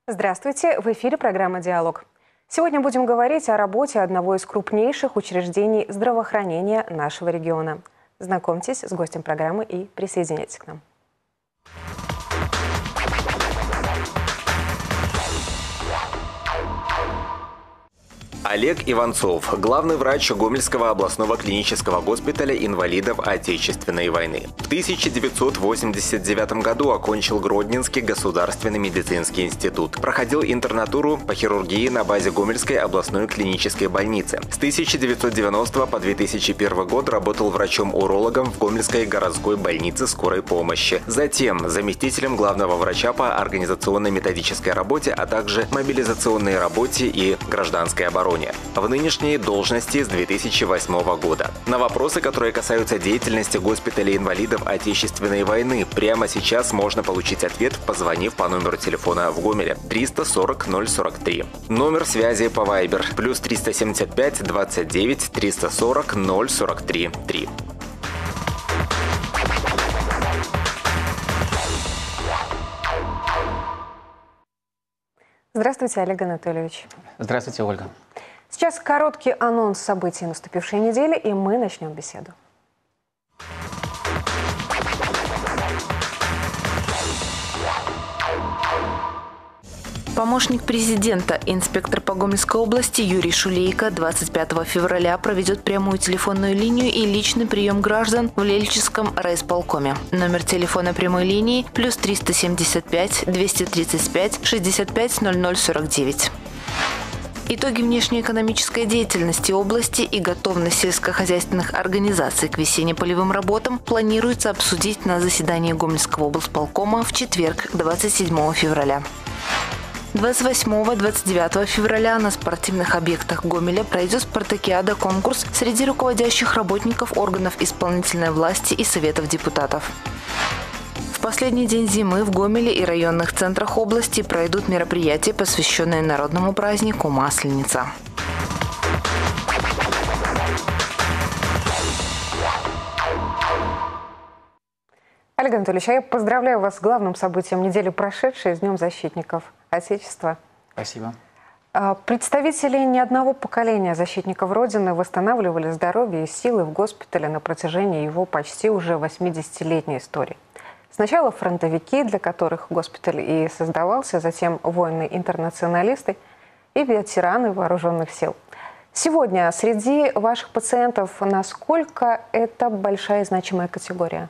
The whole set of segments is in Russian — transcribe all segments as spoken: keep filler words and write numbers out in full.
Здравствуйте! В эфире программа «Диалог». Сегодня будем говорить о работе одного из крупнейших учреждений здравоохранения нашего региона. Знакомьтесь с гостем программы и присоединяйтесь к нам. Олег Иванцов, главный врач Гомельского областного клинического госпиталя инвалидов Отечественной войны. В тысяча девятьсот восемьдесят девятом году окончил Гродненский государственный медицинский институт. Проходил интернатуру по хирургии на базе Гомельской областной клинической больницы. С тысяча девятьсот девяностого по две тысячи первый год работал врачом-урологом в Гомельской городской больнице скорой помощи. Затем заместителем главного врача по организационно-методической работе, а также мобилизационной работе и гражданской обороне. В нынешней должности с две тысячи восьмого года. На вопросы, которые касаются деятельности госпиталя инвалидов Отечественной войны, прямо сейчас можно получить ответ, позвонив по номеру телефона в Гомеле триста сорок ноль сорок три. Номер связи по Вайбер плюс триста семьдесят пять двадцать девять триста сорок ноль сорок три три. Здравствуйте, Олег Анатольевич. Здравствуйте, Ольга. Сейчас короткий анонс событий наступившей недели, и мы начнем беседу. Помощник президента, инспектор по Гомельской области Юрий Шулейко двадцать пятого февраля проведет прямую телефонную линию и личный прием граждан в Лельчинском райисполкоме. Номер телефона прямой линии плюс триста семьдесят пять двести тридцать пять шестьдесят пять ноль ноль сорок девять. Итоги внешнеэкономической деятельности области и готовность сельскохозяйственных организаций к весенне-полевым работам планируется обсудить на заседании Гомельского облсполкома в четверг, двадцать седьмого февраля. двадцать восьмого — двадцать девятого февраля на спортивных объектах Гомеля пройдет спартакиада-конкурс среди руководящих работников органов исполнительной власти и советов депутатов. В последний день зимы в Гомеле и районных центрах области пройдут мероприятия, посвященные народному празднику Масленица. Олег Анатольевич, я поздравляю вас с главным событием недели прошедшей, с Днем защитников Отечества. Спасибо. Представители ни одного поколения защитников Родины восстанавливали здоровье и силы в госпитале на протяжении его почти уже восьмидесятилетней истории. Сначала фронтовики, для которых госпиталь и создавался, затем воины-интернационалисты и ветераны вооруженных сил. Сегодня среди ваших пациентов насколько это большая и значимая категория?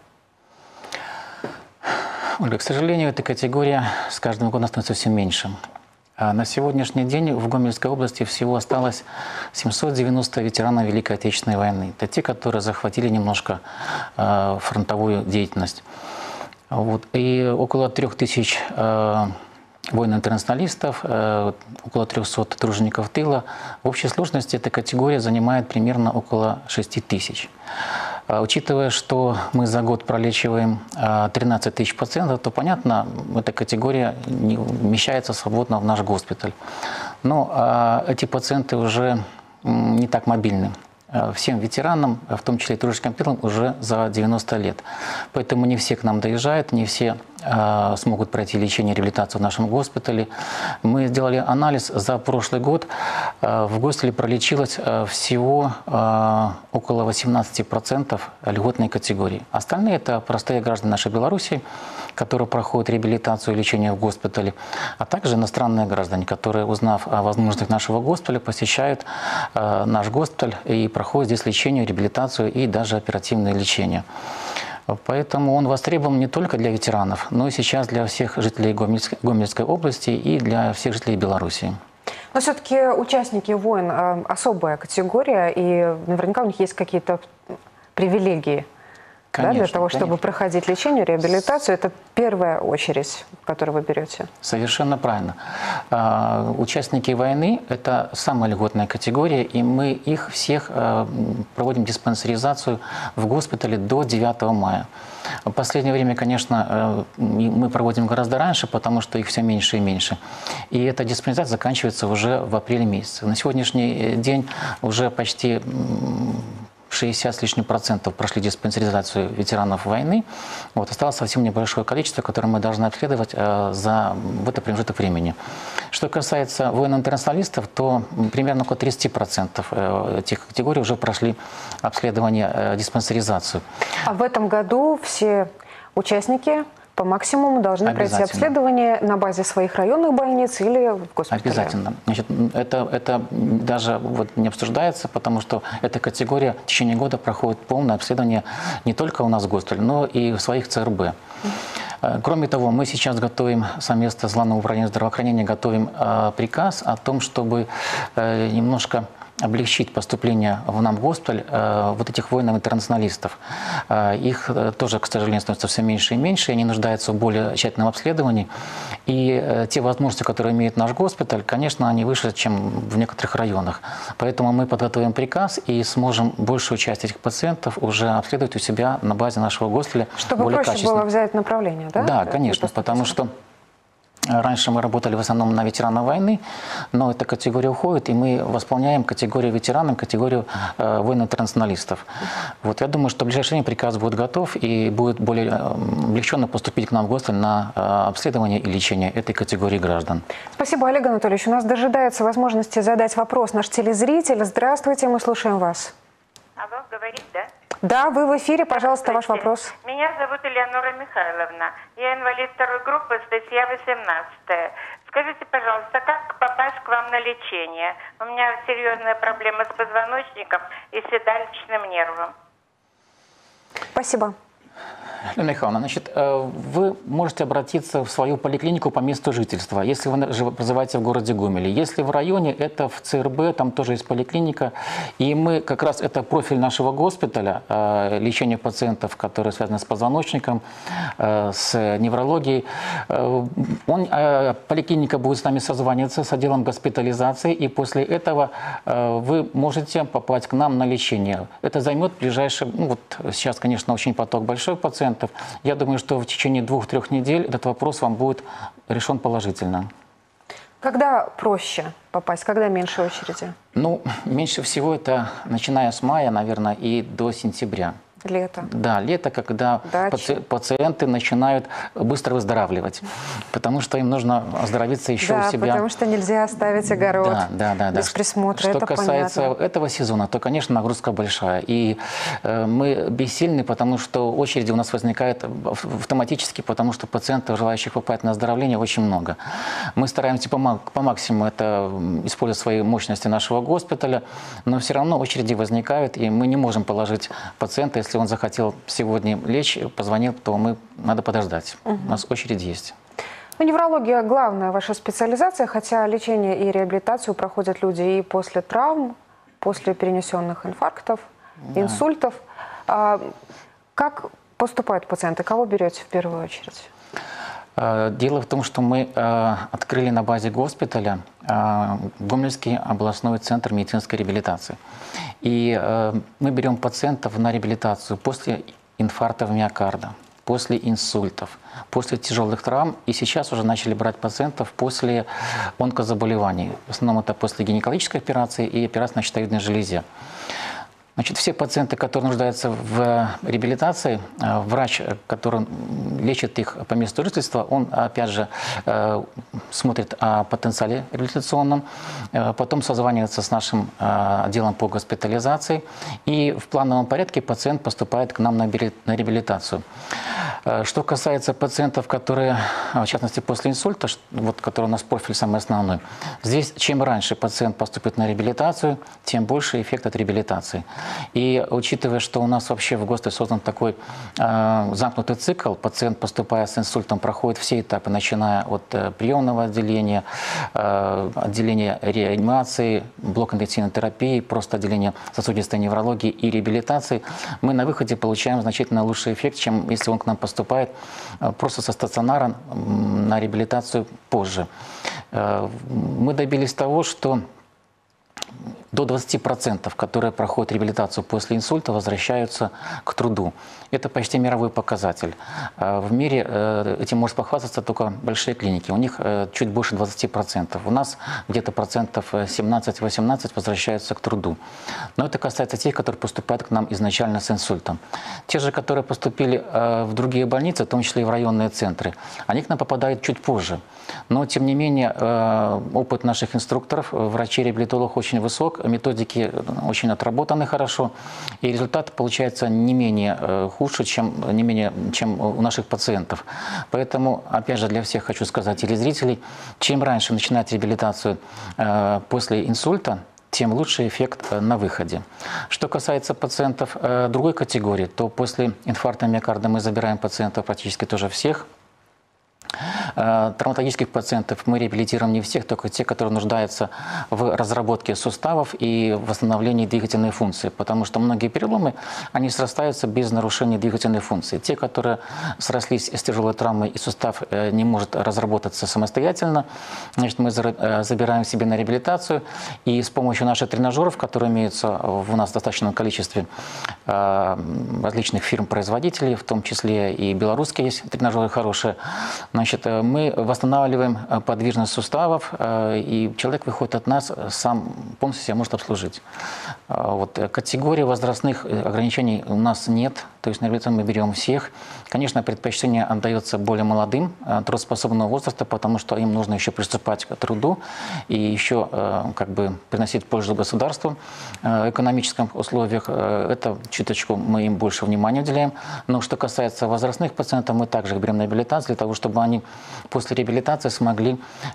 Ольга, к сожалению, эта категория с каждым годом становится все меньше. А на сегодняшний день в Гомельской области всего осталось семьсот девяносто ветеранов Великой Отечественной войны. Это те, которые захватили немножко э, фронтовую деятельность. Вот. И около трех тысяч э, воинов-интернационалистов, э, около трехсот тружеников тыла. В общей сложности эта категория занимает примерно около шести тысяч. А, учитывая, что мы за год пролечиваем э, тринадцать тысяч пациентов, то, понятно, эта категория не вмещается свободно в наш госпиталь. Но э, эти пациенты уже не так мобильны. Всем ветеранам, в том числе и труженикам тыла, уже за девяносто лет. Поэтому не все к нам доезжают, не все э, смогут пройти лечение и реабилитацию в нашем госпитале. Мы сделали анализ за прошлый год. Э, в госпитале пролечилось э, всего э, около восемнадцати процентов льготной категории. Остальные – это простые граждане нашей Беларуси, которые проходят реабилитацию и лечение в госпитале, а также иностранные граждане, которые, узнав о возможностях нашего госпиталя, посещают э, наш госпиталь и проходит здесь лечение, реабилитацию и даже оперативное лечение. Поэтому он востребован не только для ветеранов, но и сейчас для всех жителей Гомельской, Гомельской области и для всех жителей Беларуси. Но все-таки участники войн – особая категория, и наверняка у них есть какие-то привилегии. Конечно, да, для того, чтобы конечно. проходить лечение, реабилитацию, это первая очередь, которую вы берете. Совершенно правильно. А, участники войны – это самая льготная категория, и мы их всех а, проводим диспансеризацию в госпитале до девятого мая. В последнее время, конечно, мы проводим гораздо раньше, потому что их все меньше и меньше. И эта диспансеризация заканчивается уже в апреле месяце. На сегодняшний день уже почти шестьдесят с лишним процентов прошли диспансеризацию ветеранов войны. Вот, осталось совсем небольшое количество, которое мы должны обследовать э, за в этот промежуток времени. Что касается военно-интернационалистов, то примерно около тридцати процентов э, этих категорий уже прошли обследование, э, диспансеризацию. А в этом году все участники по максимуму должны пройти обследование на базе своих районных больниц или в госпитале? Обязательно. Значит, это, это даже вот не обсуждается, потому что эта категория в течение года проходит полное обследование не только у нас в госпитале, но и в своих ЦРБ. Кроме того, мы сейчас готовим, совместно с Главным управлением здравоохранения, готовим э, приказ о том, чтобы э, немножко облегчить поступление в нам госпиталь э, вот этих воинов-интернационалистов. Э, их э, тоже, к сожалению, становится все меньше и меньше, и они нуждаются в более тщательном обследовании. И э, те возможности, которые имеет наш госпиталь, конечно, они выше, чем в некоторых районах. Поэтому мы подготовим приказ и сможем большую часть этих пациентов уже обследовать у себя на базе нашего госпиталя. Чтобы более проще качественно. было взять направление, да? Да, конечно, потому что раньше мы работали в основном на ветеранов войны, но эта категория уходит, и мы восполняем категорию ветеранов, категорию э, военно-интернационалистов. Вот, я думаю, что в ближайшее время приказ будет готов, и будет более э, облегченно поступить к нам в госпиталь на э, обследование и лечение этой категории граждан. Спасибо, Олег Анатольевич. У нас дожидается возможности задать вопрос наш телезритель. Здравствуйте, мы слушаем вас. Алло, говорит, да? Да, вы в эфире, пожалуйста, ваш вопрос. Меня зовут Элеонора Михайловна. Я инвалид второй группы, статья восемнадцатая. Скажите, пожалуйста, как попасть к вам на лечение? У меня серьезная проблема с позвоночником и седалищным нервом. Спасибо. Елена Михайловна, значит, вы можете обратиться в свою поликлинику по месту жительства, если вы проживаете в городе Гомеле. Если в районе, это в ЦРБ, там тоже есть поликлиника. И мы как раз, это профиль нашего госпиталя, лечение пациентов, которые связаны с позвоночником, с неврологией. Он, поликлиника будет с нами созваниваться с отделом госпитализации, и после этого вы можете попасть к нам на лечение. Это займет ближайшее, ну вот сейчас, конечно, очень поток большой пациентов. Я думаю, что в течение двух-трех недель этот вопрос вам будет решен положительно. Когда проще попасть, когда меньше очереди? Ну, меньше всего это начиная с мая, наверное, и до сентября. Лето. Да, лето, когда паци пациенты начинают быстро выздоравливать, потому что им нужно оздоровиться еще да, у себя. Потому что нельзя оставить огород да, да, да, без да. присмотра. Что это касается понятно. этого сезона, то, конечно, нагрузка большая. И э, мы бессильны, потому что очереди у нас возникают автоматически, потому что пациентов, желающих попасть на оздоровление, очень много. Мы стараемся по, по максимуму это использовать свои мощности нашего госпиталя, но все равно очереди возникают, и мы не можем положить пациента, если он захотел сегодня лечь, позвонил, то мы надо подождать. Угу. У нас очередь есть. Ну, неврология – главная ваша специализация, хотя лечение и реабилитацию проходят люди и после травм, после перенесенных инфарктов, да. инсультов. А как поступают пациенты? Кого берете в первую очередь? Дело в том, что мы э, открыли на базе госпиталя э, Гомельский областной центр медицинской реабилитации. И э, мы берем пациентов на реабилитацию после инфарктов миокарда, после инсультов, после тяжелых травм. И сейчас уже начали брать пациентов после онкозаболеваний. В основном это после гинекологической операции и операции на щитовидной железе. Значит, все пациенты, которые нуждаются в реабилитации, врач, который лечит их по месту жительства, он, опять же, смотрит о потенциале реабилитационном, потом созванивается с нашим отделом по госпитализации, и в плановом порядке пациент поступает к нам на реабилитацию. Что касается пациентов, которые, в частности, после инсульта, вот, который у нас профиль самый основной, здесь чем раньше пациент поступит на реабилитацию, тем больше эффект от реабилитации. И учитывая, что у нас вообще в госпитале создан такой э, замкнутый цикл, пациент, поступая с инсультом, проходит все этапы, начиная от э, приемного отделения, э, отделения реанимации, блок интенсивной терапии, просто отделения сосудистой неврологии и реабилитации, мы на выходе получаем значительно лучший эффект, чем если он к нам поступает э, просто со стационара э, на реабилитацию позже. Э, мы добились того, что до двадцати процентов, которые проходят реабилитацию после инсульта, возвращаются к труду. Это почти мировой показатель. В мире этим может похвастаться только большие клиники. У них чуть больше двадцати процентов. У нас где-то процентов семнадцать-восемнадцать возвращаются к труду. Но это касается тех, которые поступают к нам изначально с инсультом. Те же, которые поступили в другие больницы, в том числе и в районные центры, они к нам попадают чуть позже. Но, тем не менее, опыт наших инструкторов, врачей-реабилитологов очень высок, методики очень отработаны хорошо, и результат получается не менее худше, чем, не менее, чем у наших пациентов. Поэтому, опять же, для всех хочу сказать телезрителей, чем раньше начинать реабилитацию после инсульта, тем лучше эффект на выходе. Что касается пациентов другой категории, то после инфаркта миокарда мы забираем пациентов практически тоже всех. Травматологических пациентов мы реабилитируем не всех, только те, которые нуждаются в разработке суставов и восстановлении двигательной функции, потому что многие переломы, они срастаются без нарушения двигательной функции. Те, которые срослись с тяжелой травмой и сустав не может разработаться самостоятельно, значит, мы забираем себе на реабилитацию, и с помощью наших тренажеров, которые имеются у нас в достаточном количестве различных фирм-производителей, в том числе и белорусские есть тренажеры хорошие, значит, мы восстанавливаем подвижность суставов, и человек выходит от нас, сам полностью себя может обслужить. Вот. Категории возрастных ограничений у нас нет, то есть на реабилитацию мы берем всех. Конечно, предпочтение отдается более молодым, трудоспособного возраста, потому что им нужно еще приступать к труду и еще как бы приносить пользу государству в экономических условиях. Это чуточку мы им больше внимания уделяем. Но что касается возрастных пациентов, мы также их берем на реабилитацию для того, чтобы они после реабилитации смогли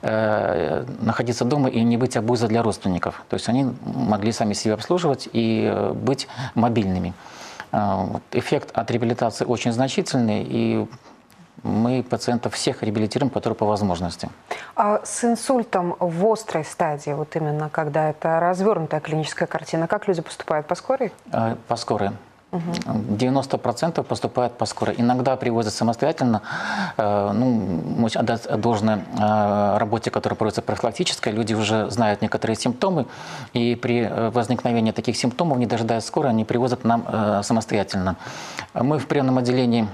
э, находиться дома и не быть обузой для родственников. То есть они могли сами себя обслуживать и э, быть мобильными. Э, вот. Эффект от реабилитации очень значительный, и мы пациентов всех реабилитируем, которые по возможности. А с инсультом в острой стадии, вот именно когда это развернутая клиническая картина, как люди поступают? По скорой? Э, по скорой. девяносто процентов поступают по скорой. Иногда привозят самостоятельно. Ну, отдать должное работе, которая проводится профилактической. Люди уже знают некоторые симптомы. И при возникновении таких симптомов, не дожидаясь скорой, они привозят нам самостоятельно. Мы в приемном отделении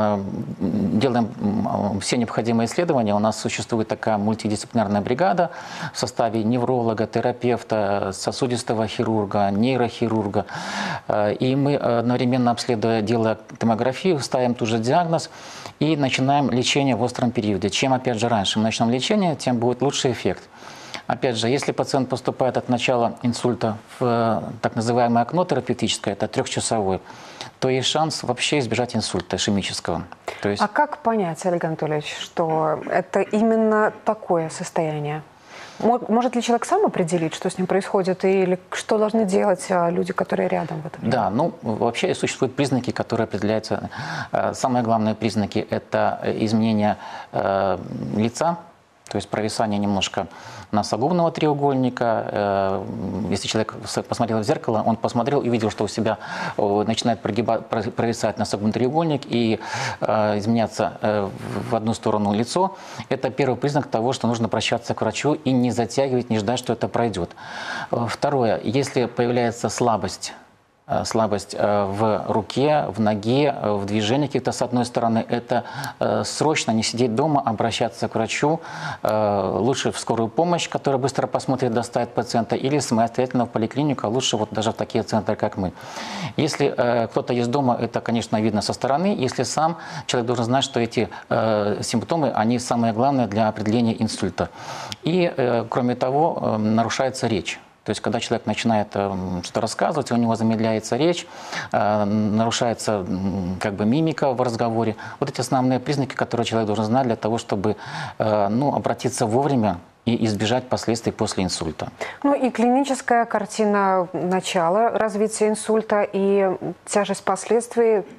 делаем все необходимые исследования. У нас существует такая мультидисциплинарная бригада в составе невролога, терапевта, сосудистого хирурга, нейрохирурга. И мы одновременно обследуя, делая томографию, ставим тот же диагноз и начинаем лечение в остром периоде. Чем, опять же, раньше мы начнем лечение, тем будет лучший эффект. Опять же, если пациент поступает от начала инсульта в так называемое окно терапевтическое, это трехчасовое, то есть шанс вообще избежать инсульта ишемического. То есть... А как понять, Олег Анатольевич, что это именно такое состояние? Может ли человек сам определить, что с ним происходит, или что должны делать люди, которые рядом в это время? Да, ну вообще существуют признаки, которые определяются. Самые главные признаки – это изменение э, лица, то есть провисание немножко носогубного треугольника. Если человек посмотрел в зеркало, он посмотрел и увидел, что у себя начинает прогибать, провисать носогубный треугольник и изменяться в одну сторону лицо. Это первый признак того, что нужно обращаться к врачу и не затягивать, не ждать, что это пройдет. Второе, если появляется слабость, слабость в руке, в ноге, в движении каких-то с одной стороны, это срочно не сидеть дома, обращаться к врачу, лучше в скорую помощь, которая быстро посмотрит, доставит пациента, или самостоятельно в поликлинику, а лучше вот даже в такие центры, как мы. Если кто-то есть дома, это, конечно, видно со стороны. Если сам, человек должен знать, что эти симптомы, они самые главные для определения инсульта. И, кроме того, нарушается речь. То есть, когда человек начинает э, что-то рассказывать, у него замедляется речь, э, нарушается э, как бы мимика в разговоре. Вот эти основные признаки, которые человек должен знать для того, чтобы э, ну, обратиться вовремя и избежать последствий после инсульта. Ну и клиническая картина начала развития инсульта и тяжесть последствий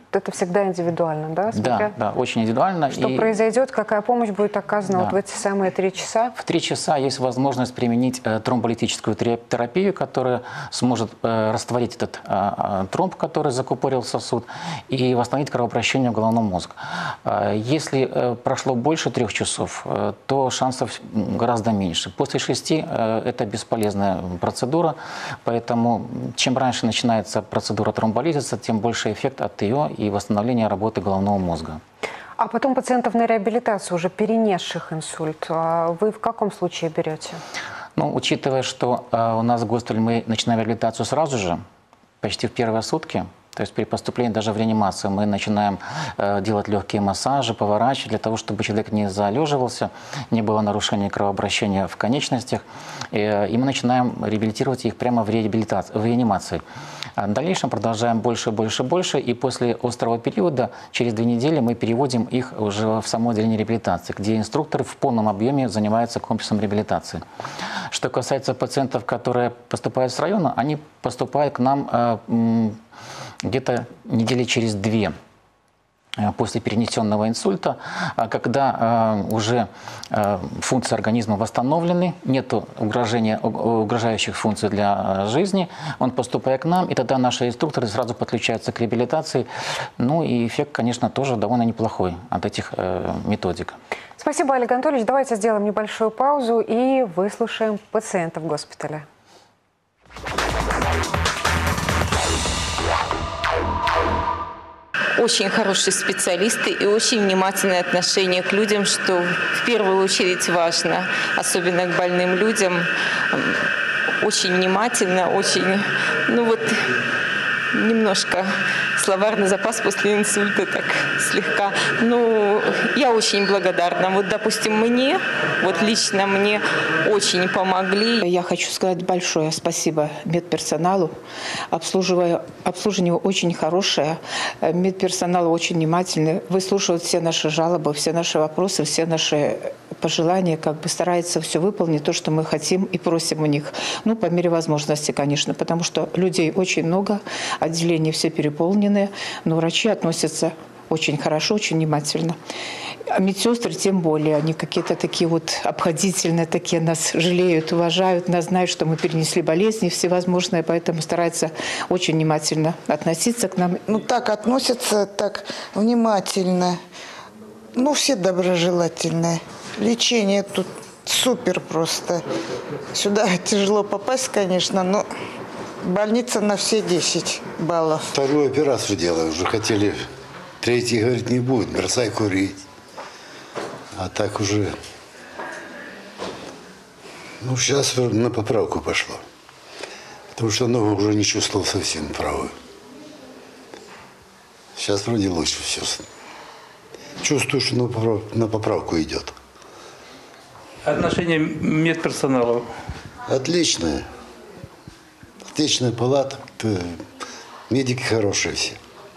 это всегда индивидуально, да? Да, да, очень индивидуально. Что и... произойдет, какая помощь будет оказана Да. вот в эти самые три часа? В три часа есть возможность применить э, тромболитическую терапию, которая сможет э, растворить этот э, тромб, который закупорил сосуд, и восстановить кровообращение в головном мозге. Э, если э, прошло больше трех часов, э, то шансов гораздо меньше. После шести э, это бесполезная процедура, поэтому чем раньше начинается процедура тромболизиса, тем больше эффект от ее и восстановления работы головного мозга. А потом пациентов на реабилитацию, уже перенесших инсульт, а вы в каком случае берете? Ну, учитывая, что э, у нас в госпитале мы начинаем реабилитацию сразу же, почти в первые сутки, то есть при поступлении даже в реанимацию мы начинаем э, делать легкие массажи, поворачивать, для того, чтобы человек не залеживался, не было нарушения кровообращения в конечностях, э, и мы начинаем реабилитировать их прямо в, реабилитации, в реанимации. А в дальнейшем продолжаем больше, больше, больше, и после острого периода, через две недели, мы переводим их уже в само отделение реабилитации, где инструкторы в полном объеме занимаются комплексом реабилитации. Что касается пациентов, которые поступают с района, они поступают к нам э, где-то недели через две после перенесенного инсульта, когда э, уже э, функции организма восстановлены, нет угрожения, угрожающих функций для жизни, он поступает к нам, и тогда наши инструкторы сразу подключаются к реабилитации. Ну и эффект, конечно, тоже довольно неплохой от этих э, методик. Спасибо, Олег Анатольевич. Давайте сделаем небольшую паузу и выслушаем пациентов госпиталя. Очень хорошие специалисты и очень внимательное отношение к людям, что в первую очередь важно, особенно к больным людям. Очень внимательно, очень, ну вот, немножко словарный запас после инсульта так слегка. Ну, я очень благодарна. Вот, допустим, мне, вот лично мне очень помогли. Я хочу сказать большое спасибо медперсоналу. Обслуживая, обслуживание очень хорошее. Медперсонал очень внимательный. Выслушивают все наши жалобы, все наши вопросы, все наши пожелания, как бы старается все выполнить, то, что мы хотим и просим у них. Ну, по мере возможности, конечно, потому что людей очень много, отделения все переполнены, но врачи относятся очень хорошо, очень внимательно. А медсестры тем более, они какие-то такие вот обходительные, такие нас жалеют, уважают, нас знают, что мы перенесли болезни всевозможные, поэтому стараются очень внимательно относиться к нам. Ну, так относятся, так внимательно. Ну, все доброжелательные. Лечение тут супер просто. Сюда тяжело попасть, конечно, но больница на все десять баллов. Вторую операцию делаю. Уже хотели, третий, говорит, не будет, бросай курить. А так уже, ну, сейчас на поправку пошло. Потому что ногу уже не чувствовал совсем правую. Сейчас вроде лучше все. Чувствую, что на поправку идет. Отношение медперсонала? Отличное. Отличная палата. Медики хорошие все.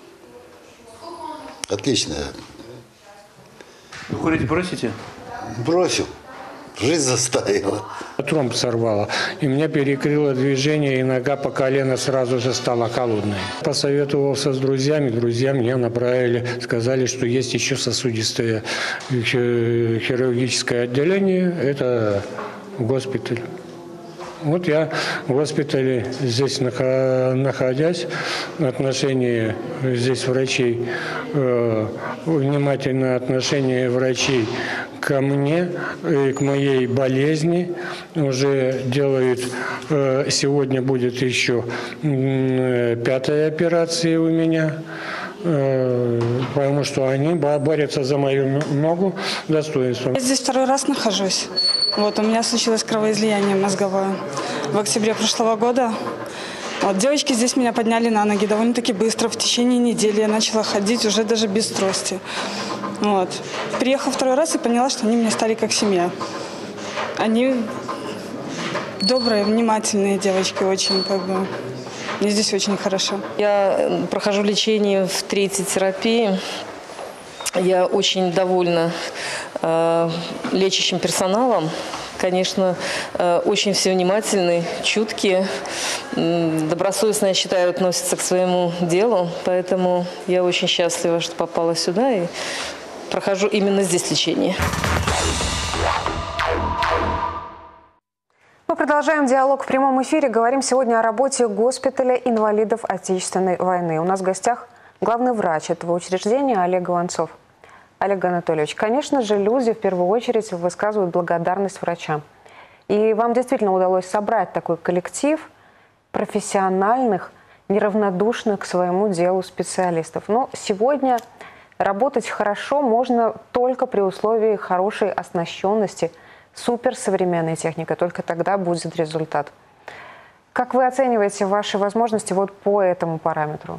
Отличная. Вы курить бросите? Бросил. Жизнь заставила. Тромб сорвало, и меня перекрыло движение, и нога по колено сразу же стала холодной. Посоветовался с друзьями, друзья меня направили, сказали, что есть еще сосудистое хирургическое отделение, это госпиталь. Вот я в госпитале здесь находясь, отношение здесь врачей, э, внимательное отношение врачей ко мне и к моей болезни уже делают, э, сегодня будет еще э, пятая операция у меня, э, потому что они борются за мою ногу достоинством. Я здесь второй раз нахожусь. Вот, у меня случилось кровоизлияние мозговое в октябре прошлого года. Вот, девочки здесь меня подняли на ноги довольно-таки быстро. В течение недели я начала ходить уже даже без трости. Вот. Приехала второй раз и поняла, что они мне стали как семья. Они добрые, внимательные девочки, очень как бы. Мне здесь очень хорошо. Я прохожу лечение в третьей терапии. Я очень довольна э, лечащим персоналом, конечно, очень все внимательны, чуткие, добросовестно, я считаю, относятся к своему делу. Поэтому я очень счастлива, что попала сюда и прохожу именно здесь лечение. Мы продолжаем диалог в прямом эфире. Говорим сегодня о работе госпиталя инвалидов Отечественной войны. У нас в гостях главный врач этого учреждения Олег Иванцов. Олег Анатольевич, конечно же, люди в первую очередь высказывают благодарность врачам. И вам действительно удалось собрать такой коллектив профессиональных, неравнодушных к своему делу специалистов. Но сегодня работать хорошо можно только при условии хорошей оснащенности суперсовременной техникой. Только тогда будет результат. Как вы оцениваете ваши возможности вот по этому параметру?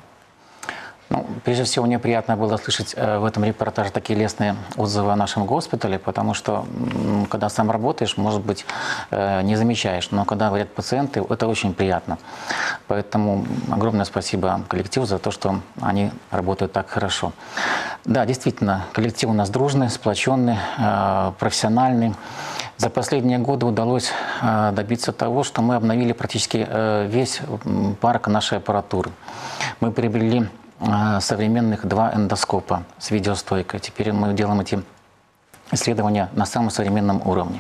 Ну, прежде всего, мне приятно было слышать э, в этом репортаже такие лестные отзывы о нашем госпитале, потому что, м, когда сам работаешь, может быть, э, не замечаешь, но когда говорят пациенты, это очень приятно. Поэтому огромное спасибо коллективу за то, что они работают так хорошо. Да, действительно, коллектив у нас дружный, сплоченный, э, профессиональный. За последние годы удалось э, добиться того, что мы обновили практически э, весь парк нашей аппаратуры. Мы приобрели современных два эндоскопа с видеостойкой. Теперь мы делаем эти исследования на самом современном уровне.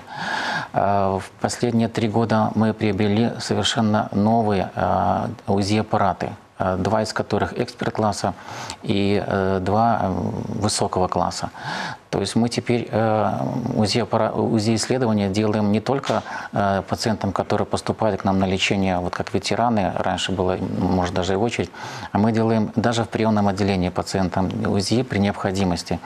В последние три года мы приобрели совершенно новые УЗИ-аппараты, два из которых эксперт-класса и два высокого класса. То есть мы теперь УЗИ-исследования делаем не только пациентам, которые поступают к нам на лечение, вот как ветераны, раньше было, может, даже и очередь, а мы делаем даже в приемном отделении пациентам УЗИ при необходимости.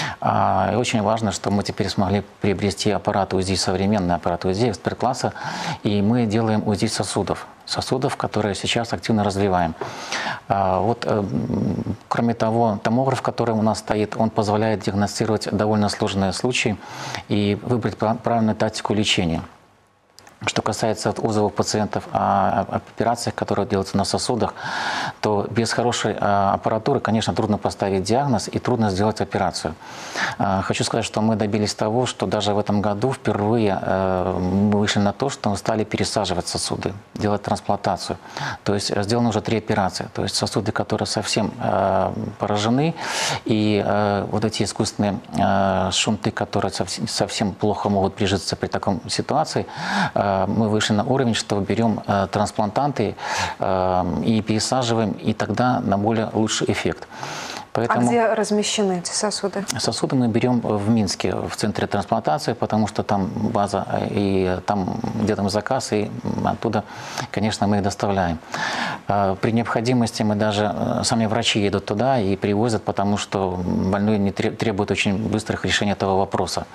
И очень важно, что мы теперь смогли приобрести аппараты УЗИ, современные аппараты УЗИ эксперт-класса, и мы делаем УЗИ сосудов. сосудов, которые сейчас активно развиваем. Вот, кроме того, томограф, который у нас стоит, он позволяет диагностировать довольно сложные случаи и выбрать правильную тактику лечения. Что касается отзывов пациентов о операциях, которые делаются на сосудах, то без хорошей аппаратуры, конечно, трудно поставить диагноз и трудно сделать операцию. Хочу сказать, что мы добились того, что даже в этом году впервые мы вышли на то, что стали пересаживать сосуды, делать трансплантацию. То есть сделаны уже три операции. То есть сосуды, которые совсем поражены, и вот эти искусственные шунты, которые совсем плохо могут прижиться при такой ситуации, мы вышли на уровень, что берем э, трансплантанты э, и пересаживаем, и тогда на более лучший эффект. Поэтому а где размещены эти сосуды? Сосуды мы берем в Минске, в центре трансплантации, потому что там база, и там где там заказ, и оттуда, конечно, мы их доставляем. При необходимости мы даже, сами врачи едут туда и привозят, потому что больной не требует очень быстрых решений этого вопроса.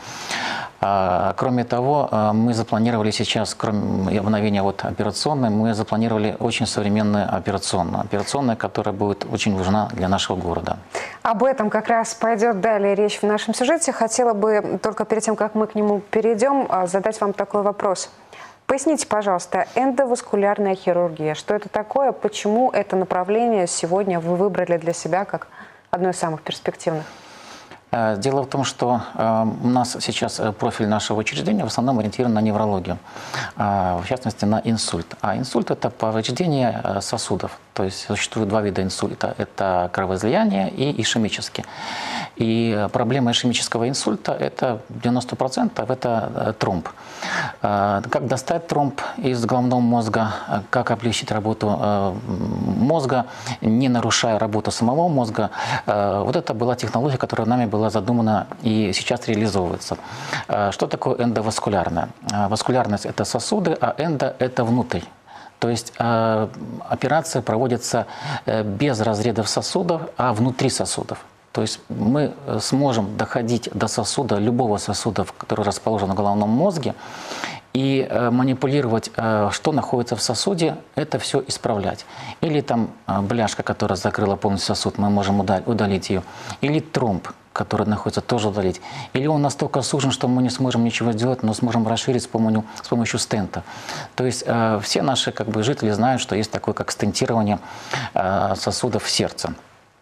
Кроме того, мы запланировали сейчас, кроме обновления вот операционной, мы запланировали очень современную операционную, операционная, которая будет очень важна для нашего города. Об этом как раз пойдет далее речь в нашем сюжете. Хотела бы только перед тем, как мы к нему перейдем, задать вам такой вопрос. Поясните, пожалуйста, эндоваскулярная хирургия. Что это такое? Почему это направление сегодня вы выбрали для себя как одно из самых перспективных? Дело в том, что у нас сейчас профиль нашего учреждения в основном ориентирован на неврологию, в частности на инсульт. А инсульт – это повреждение сосудов. То есть существует два вида инсульта – это кровоизлияние и ишемический. И проблема ишемического инсульта – это девяносто процентов – это тромб. Как достать тромб из головного мозга, как облегчить работу мозга, не нарушая работу самого мозга – вот это была технология, которая нами была была задумана и сейчас реализовывается. Что такое эндоваскулярное? Васкулярность – это сосуды, а эндо – это внутрь. То есть э, операция проводится э, без разрезов сосудов, а внутри сосудов. То есть мы сможем доходить до сосуда, любого сосуда, который расположен в головном мозге, и э, манипулировать, э, что находится в сосуде, это все исправлять. Или там э, бляшка, которая закрыла полностью сосуд, мы можем удалить ее. Или тромб, который находится, тоже удалить. Или он настолько сужен, что мы не сможем ничего сделать, но сможем расширить с помощью, с помощью стента. То есть э, все наши как бы, жители знают, что есть такое, как стентирование э, сосудов сердца.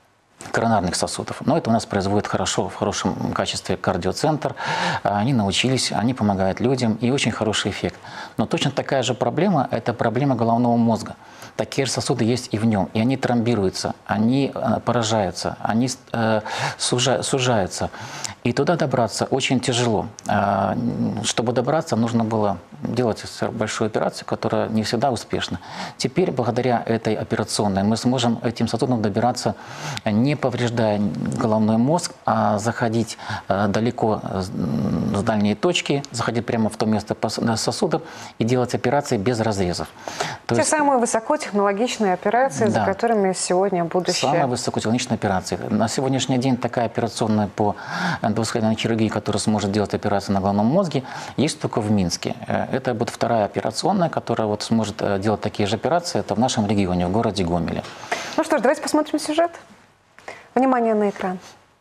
коронарных сосудов. Но это у нас производит хорошо, в хорошем качестве кардиоцентр. Они научились, они помогают людям, и очень хороший эффект. Но точно такая же проблема – это проблема головного мозга. Такие же сосуды есть и в нем, и они тромбируются, они поражаются, они э, сужа, сужаются. И туда добраться очень тяжело. А, чтобы добраться, нужно было делать большую операцию, которая не всегда успешна. Теперь, благодаря этой операционной, мы сможем этим сосудам добираться, не повреждая головной мозг, а заходить э, далеко с дальней точки, заходить прямо в то место сосуда и делать операции без разрезов. То Те есть, самые высокотехнологичные операции, да, за которыми сегодня будущее. Самые высокотехнологичные операции. На сегодняшний день такая операционная по эндоваскулярной хирургии, которая сможет делать операции на головном мозге, есть только в Минске. Это будет вторая операционная, которая вот сможет делать такие же операции. Это в нашем регионе, в городе Гомеле. Ну что ж, давайте посмотрим сюжет. Внимание на экран.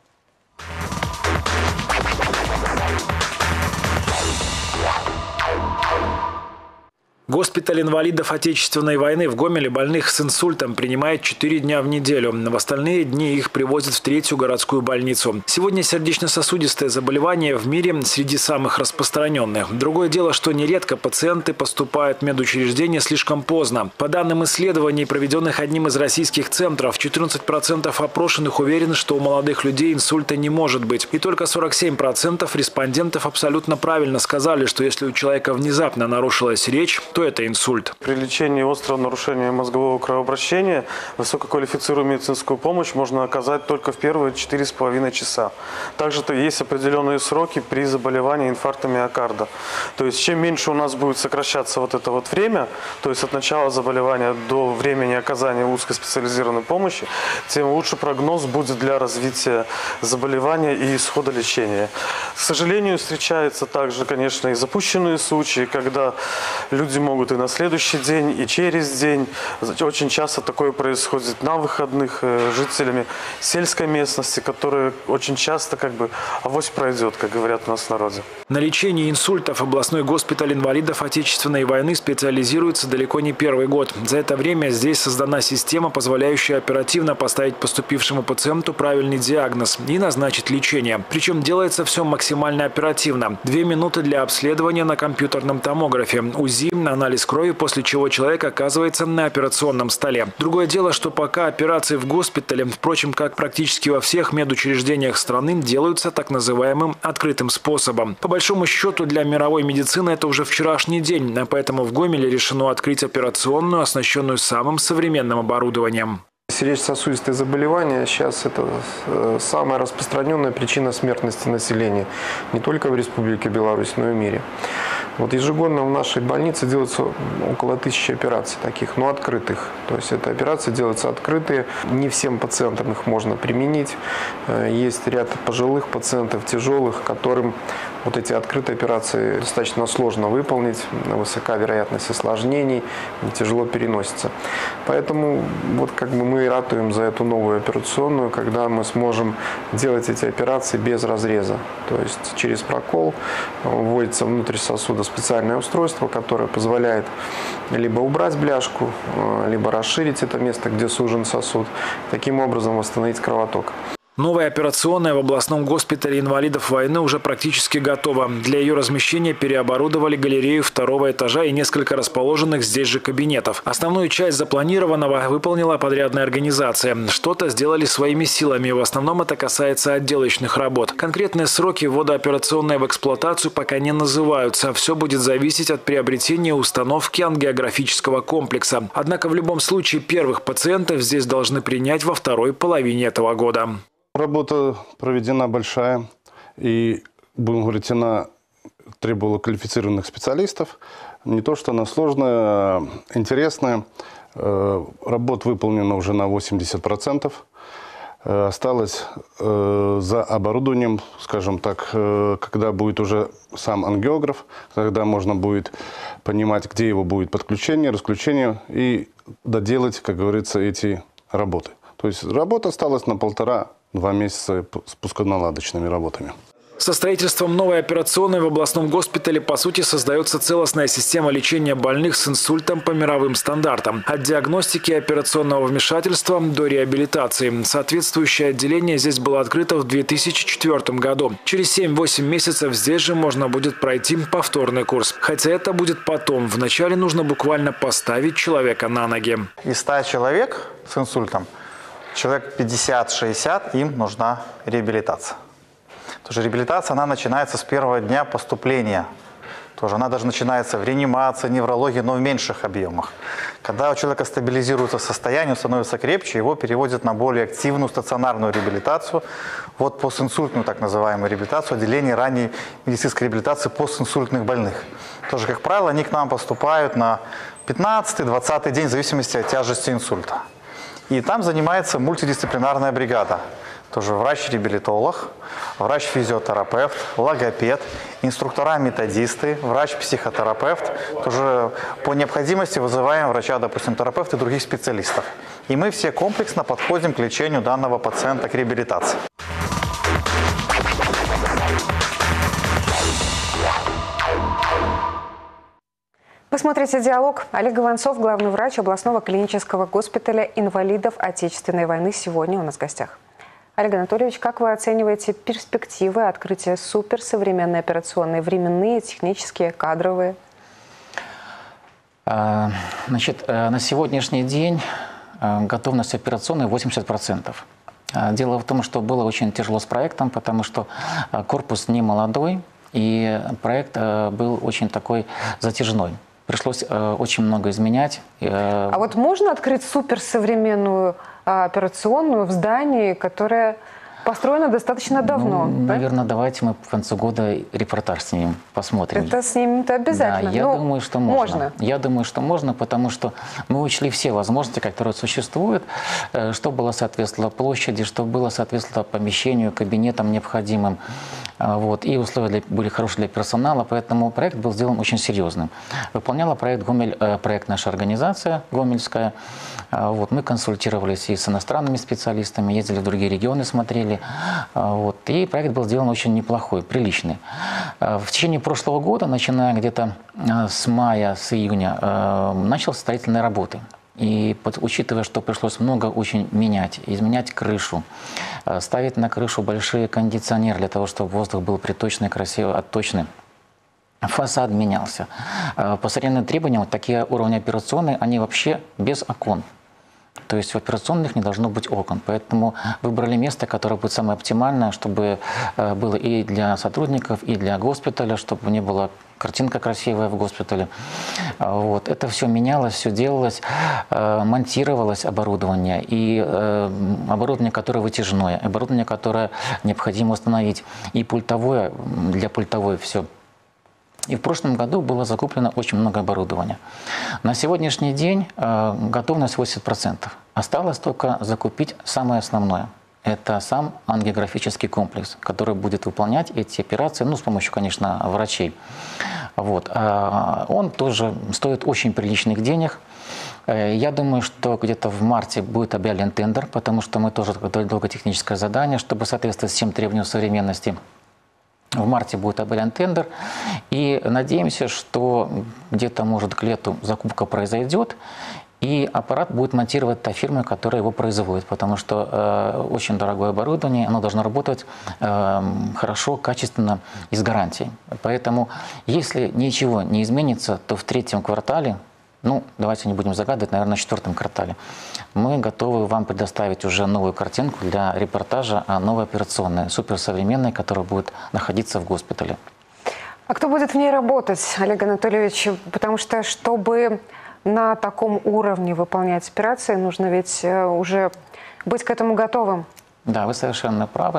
Госпиталь инвалидов Отечественной войны в Гомеле больных с инсультом принимает четыре дня в неделю. В остальные дни их привозят в третью городскую больницу. Сегодня сердечно-сосудистое заболевание в мире среди самых распространенных. Другое дело, что нередко пациенты поступают в медучреждения слишком поздно. По данным исследований, проведенных одним из российских центров, четырнадцать процентов опрошенных уверены, что у молодых людей инсульта не может быть. И только сорок семь процентов респондентов абсолютно правильно сказали, что если у человека внезапно нарушилась речь, то это инсульт. При лечении острого нарушения мозгового кровообращения высококвалифицированную медицинскую помощь можно оказать только в первые четыре с половиной часа. Также есть определенные сроки при заболевании инфаркта миокарда. То есть чем меньше у нас будет сокращаться вот это вот время, то есть от начала заболевания до времени оказания узкоспециализированной помощи, тем лучше прогноз будет для развития заболевания и исхода лечения. К сожалению, встречаются также, конечно, и запущенные случаи, когда люди могут и на следующий день, и через день. Очень часто такое происходит на выходных жителями сельской местности, которые очень часто как бы авось пройдет, как говорят у нас в народе. На лечении инсультов областной госпиталь инвалидов Отечественной войны специализируется далеко не первый год. За это время здесь создана система, позволяющая оперативно поставить поступившему пациенту правильный диагноз и назначить лечение. Причем делается все максимально оперативно. Две минуты для обследования на компьютерном томографе, УЗИ, анализ крови, после чего человек оказывается на операционном столе. Другое дело, что пока операции в госпитале, впрочем, как практически во всех медучреждениях страны, делаются так называемым открытым способом. По большому счету для мировой медицины это уже вчерашний день, а поэтому в Гомеле решено открыть операционную, оснащенную самым современным оборудованием. Сердечно-сосудистые заболевания сейчас это самая распространенная причина смертности населения не только в Республике Беларусь, но и в мире. Вот ежегодно в нашей больнице делается около тысячи операций таких, но открытых. То есть это операции делаются открытые, не всем пациентам их можно применить. Есть ряд пожилых пациентов, тяжелых, которым вот эти открытые операции достаточно сложно выполнить, высока вероятность осложнений, тяжело переносится. Поэтому вот как бы мы ратуем за эту новую операционную, когда мы сможем делать эти операции без разреза. То есть через прокол вводится внутрь сосуда специальное устройство, которое позволяет либо убрать бляшку, либо расширить это место, где сужен сосуд, таким образом восстановить кровоток. Новая операционная в областном госпитале инвалидов войны уже практически готова. Для ее размещения переоборудовали галерею второго этажа и несколько расположенных здесь же кабинетов. Основную часть запланированного выполнила подрядная организация. Что-то сделали своими силами. В основном это касается отделочных работ. Конкретные сроки ввода операционной в эксплуатацию пока не называются. Все будет зависеть от приобретения установки ангиографического комплекса. Однако в любом случае первых пациентов здесь должны принять во второй половине этого года. Работа проведена большая, и, будем говорить, она требовала квалифицированных специалистов. Не то, что она сложная, а интересная. Работа выполнена уже на восемьдесят процентов. Осталось за оборудованием, скажем так, когда будет уже сам ангиограф, когда можно будет понимать, где его будет подключение, расключение, и доделать, как говорится, эти работы. То есть работа осталась на полтора-два месяца с пусконаладочными работами. Со строительством новой операционной в областном госпитале, по сути, создается целостная система лечения больных с инсультом по мировым стандартам. От диагностики и операционного вмешательства до реабилитации. Соответствующее отделение здесь было открыто в две тысячи четвёртом году. Через семь-восемь месяцев здесь же можно будет пройти повторный курс. Хотя это будет потом. Вначале нужно буквально поставить человека на ноги. Из ста человек с инсультом, человек пятьдесят-шестьдесят, им нужна реабилитация. Тоже реабилитация, она начинается с первого дня поступления. Тоже она даже начинается в реанимации, неврологии, но в меньших объемах. Когда у человека стабилизируется состояние, он становится крепче, его переводят на более активную стационарную реабилитацию. Вот постинсультную так называемую реабилитацию, отделение ранней медицинской реабилитации постинсультных больных. Тоже, как правило, они к нам поступают на пятнадцатый-двадцатый день в зависимости от тяжести инсульта. И там занимается мультидисциплинарная бригада. Тоже врач-реабилитолог, врач-физиотерапевт, логопед, инструктора-методисты, врач-психотерапевт. Тоже по необходимости вызываем врача, допустим, терапевта и других специалистов. И мы все комплексно подходим к лечению данного пациента, к реабилитации. Вы смотрите «Диалог». Олег Иванцов, главный врач областного клинического госпиталя инвалидов Отечественной войны, сегодня у нас в гостях. Олег Анатольевич, как вы оцениваете перспективы открытия суперсовременной операционной, временные, технические, кадровые? Значит, на сегодняшний день готовность операционной восемьдесят процентов. Дело в том, что было очень тяжело с проектом, потому что корпус не молодой, и проект был очень такой затяжной. Пришлось очень много изменять. А вот можно открыть суперсовременную операционную в здании, которое построено достаточно давно? Ну, да? Наверное, давайте мы в конце года репортаж снимем, посмотрим. Это снимем-то обязательно. Да, я ну, думаю, что можно. можно. Я думаю, что можно, потому что мы учли все возможности, которые существуют, что было соответствовало площади, что было соответствовало помещению, кабинетам необходимым. Вот, и условия для, были хорошие для персонала, поэтому проект был сделан очень серьезным. Выполняла проект Гомель, проект наша организация Гомельская. Вот, мы консультировались и с иностранными специалистами, ездили в другие регионы, смотрели. Вот, и проект был сделан очень неплохой, приличный. В течение прошлого года, начиная где-то с мая, с июня, начались строительные работы. И учитывая, что пришлось много очень менять, изменять крышу, ставить на крышу большие кондиционеры для того, чтобы воздух был приточный, красивый, отточный. Фасад менялся. По современным требованиям вот такие уровни операционной, они вообще без окон. То есть в операционных не должно быть окон. Поэтому выбрали место, которое будет самое оптимальное, чтобы было и для сотрудников, и для госпиталя, чтобы не было картинка красивая в госпитале. Вот. Это все менялось, все делалось, монтировалось оборудование. И оборудование, которое вытяжное, оборудование, которое необходимо установить. И пультовое, для пультовой все. И в прошлом году было закуплено очень много оборудования. На сегодняшний день э, готовность восемьдесят процентов. Осталось только закупить самое основное. Это сам ангиографический комплекс, который будет выполнять эти операции, ну, с помощью, конечно, врачей. Вот. А он тоже стоит очень приличных денег. Я думаю, что где-то в марте будет объявлен тендер, потому что мы тоже долго техническое задание, чтобы соответствовать всем требованиям современности. В марте будет объявлен тендер, и надеемся, что где-то, может, к лету закупка произойдет, и аппарат будет монтировать та фирма, которая его производит, потому что э, очень дорогое оборудование, оно должно работать э, хорошо, качественно и с гарантией. Поэтому, если ничего не изменится, то в третьем квартале, ну, давайте не будем загадывать, наверное, в четвертом квартале, мы готовы вам предоставить уже новую картинку для репортажа о новой операционной, суперсовременной, которая будет находиться в госпитале. А кто будет в ней работать, Олег Анатольевич? Потому что, чтобы на таком уровне выполнять операции, нужно ведь уже быть к этому готовым. Да, вы совершенно правы.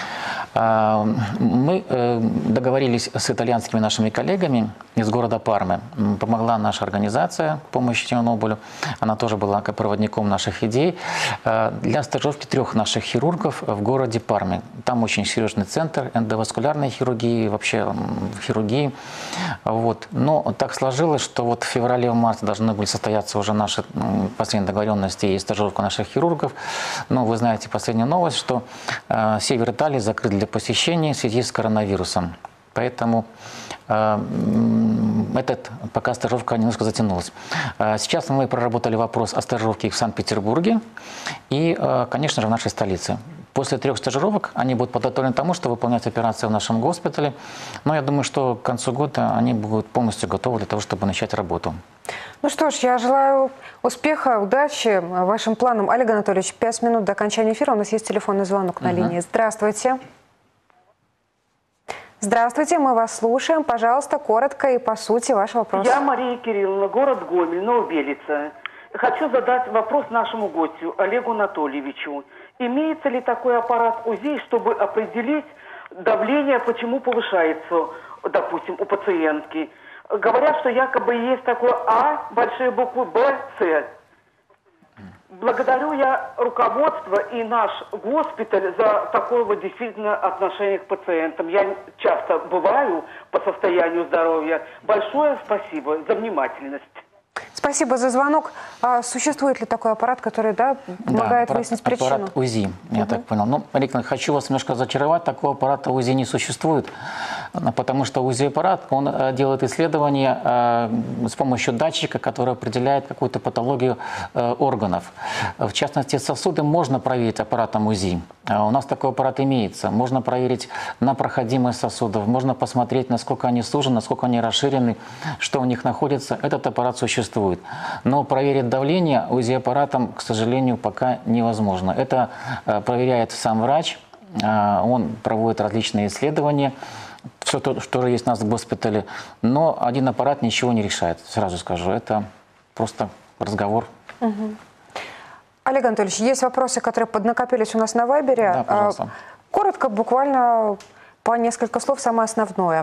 Мы договорились с итальянскими нашими коллегами из города Пармы. Помогла наша организация «Помощь Чернобылю». Она тоже была проводником наших идей. Для стажировки трех наших хирургов в городе Парме. Там очень серьезный центр эндоваскулярной хирургии, вообще хирургии. Вот. Но так сложилось, что вот в феврале-марте должны были состояться уже наши последние договоренности и стажировка наших хирургов. Но вы знаете последнюю новость, что север Италии закрыт для посещений в связи с коронавирусом. Поэтому э, этот, пока стажировка немножко затянулась. Э, сейчас мы проработали вопрос о стажировке в Санкт-Петербурге и, э, конечно же, в нашей столице. После трех стажировок они будут подготовлены к тому, что выполнять операции в нашем госпитале. Но я думаю, что к концу года они будут полностью готовы для того, чтобы начать работу. Ну что ж, я желаю успеха, удачи вашим планам. Олег Анатольевич, пять минут до окончания эфира. У нас есть телефонный звонок на угу. линии. Здравствуйте. Здравствуйте, мы вас слушаем. Пожалуйста, коротко и по сути ваш вопрос. Я Мария Кирилловна, город Гомель, Новобелица. Хочу задать вопрос нашему гостю Олегу Анатольевичу. Имеется ли такой аппарат УЗИ, чтобы определить давление, почему повышается, допустим, у пациентки? Говорят, что якобы есть такое А, большие буквы, Б, С. Благодарю я руководство и наш госпиталь за такое вот действительно отношение к пациентам. Я часто бываю по состоянию здоровья. Большое спасибо за внимательность. Спасибо за звонок. А существует ли такой аппарат, который да, помогает да, аппарат, выяснить причину? Аппарат УЗИ, я угу. так понял. Ну, Рикна, хочу вас немножко разочаровать. Такого аппарата УЗИ не существует, потому что УЗИ-аппарат, он делает исследования э, с помощью датчика, который определяет какую-то патологию э, органов. В частности, сосуды можно проверить аппаратом УЗИ. У нас такой аппарат имеется. Можно проверить на проходимость сосудов, можно посмотреть, насколько они сужены, насколько они расширены, что у них находится. Этот аппарат существует. Но проверить давление УЗИ-аппаратом, к сожалению, пока невозможно. Это э, проверяет сам врач, э, он проводит различные исследования, все то, что есть у нас в госпитале, но один аппарат ничего не решает, сразу скажу. Это просто разговор. Угу. Олег Анатольевич, есть вопросы, которые поднакопились у нас на Вайбере. Да, пожалуйста. Коротко, буквально по несколько слов, самое основное.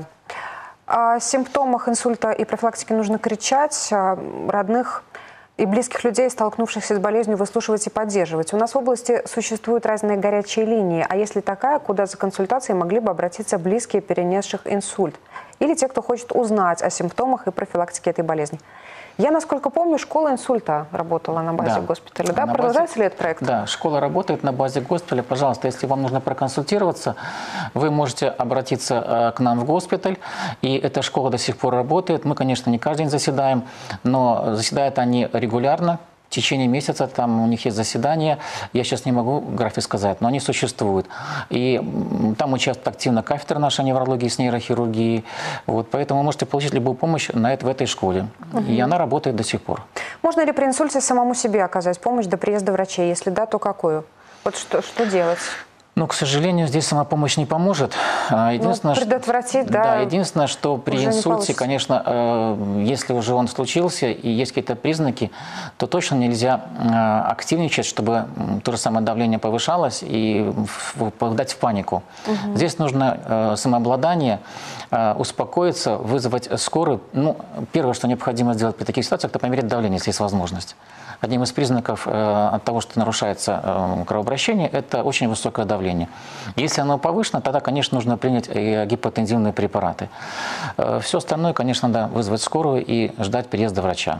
О симптомах инсульта и профилактике нужно кричать, родных и близких людей, столкнувшихся с болезнью, выслушивать и поддерживать. У нас в области существуют разные горячие линии, а если такая, куда за консультацией могли бы обратиться близкие перенесших инсульт? Или те, кто хочет узнать о симптомах и профилактике этой болезни? Я, насколько помню, школа инсульта работала на базе да. госпиталя. Да? На Продолжается базе... ли этот проект? Да, школа работает на базе госпиталя. Пожалуйста, если вам нужно проконсультироваться, вы можете обратиться э, к нам в госпиталь. И эта школа до сих пор работает. Мы, конечно, не каждый день заседаем, но заседают они регулярно. В течение месяца там у них есть заседания. Я сейчас не могу график сказать, но они существуют. И там участвует активно кафедра нашей неврологии с нейрохирургией. Вот, поэтому вы можете получить любую помощь на это, в этой школе. Угу. И она работает до сих пор. Можно ли при инсульте самому себе оказать помощь до приезда врачей? Если да, то какую? Вот что, что делать? Ну, к сожалению, здесь самопомощь не поможет. Единственное, ну, предотвратить, что, да, да, единственное, что при инсульте, конечно, э, если уже он случился и есть какие-то признаки, то точно нельзя э, активничать, чтобы то же самое давление повышалось и впадать в панику. Угу. Здесь нужно э, самообладание, э, успокоиться, вызвать скорую. Ну, первое, что необходимо сделать при таких ситуациях, это померить давление, если есть возможность. Одним из признаков э, от того, что нарушается э, кровообращение, это очень высокое давление. Если оно повышено, тогда, конечно, нужно принять э, гипотензивные препараты. Э, все остальное, конечно, надо вызвать скорую и ждать приезда врача.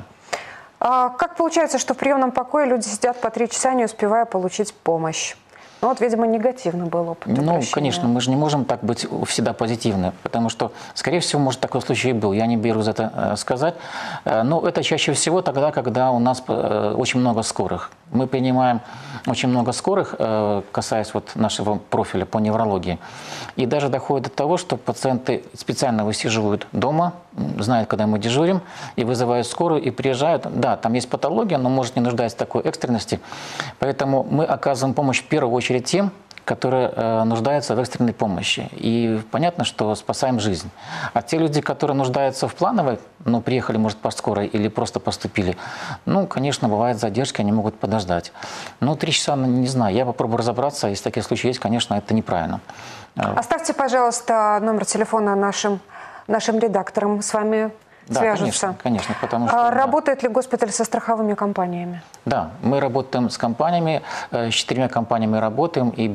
А как получается, что в приемном покое люди сидят по три часа, не успевая получить помощь? Ну вот, видимо, негативно был опыт. Ну, конечно, мы же не можем так быть всегда позитивны, потому что, скорее всего, может, такой случай и был. Я не берусь это э, сказать. Э, но это чаще всего тогда, когда у нас э, очень много скорых. Мы принимаем очень много скорых, э, касаясь вот нашего профиля по неврологии. И даже доходит до того, что пациенты специально высиживают дома, знают, когда мы дежурим, и вызывают скорую, и приезжают. Да, там есть патология, но может не нуждаться в такой экстренности. Поэтому мы оказываем помощь в первую очередь тем, которые э, нуждаются в экстренной помощи. И понятно, что спасаем жизнь. А те люди, которые нуждаются в плановой, ну, приехали, может, по скорой или просто поступили, ну, конечно, бывают задержки, они могут подождать. Ну, три часа, не знаю, я попробую разобраться. Если такие случаи есть, конечно, это неправильно. Оставьте, пожалуйста, номер телефона нашим, нашим редакторам. С вами да, свяжутся. Конечно, конечно, потому что, а, да. Работает ли госпиталь со страховыми компаниями? Да, мы работаем с компаниями, с четырьмя компаниями работаем, и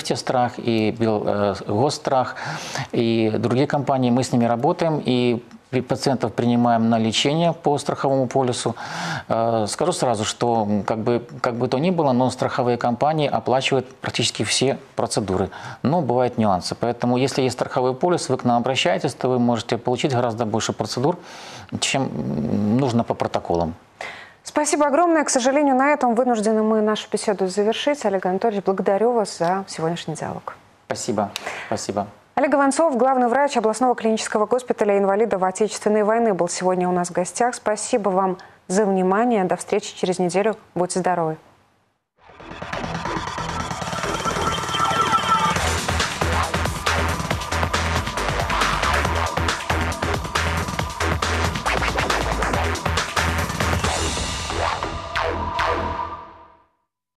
Белнефтестрах, и Белгосстрах, и другие компании, мы с ними работаем, и пациентов принимаем на лечение по страховому полису. Скажу сразу, что как бы, как бы то ни было, но страховые компании оплачивают практически все процедуры. Но бывают нюансы. Поэтому, если есть страховой полис, вы к нам обращаетесь, то вы можете получить гораздо больше процедур, чем нужно по протоколам. Спасибо огромное. К сожалению, на этом вынуждены мы нашу беседу завершить. Олег Анатольевич, благодарю вас за сегодняшний диалог. Спасибо. Спасибо. Олег Иванцов, главный врач областного клинического госпиталя инвалидов Отечественной войны, был сегодня у нас в гостях. Спасибо вам за внимание. До встречи через неделю. Будьте здоровы.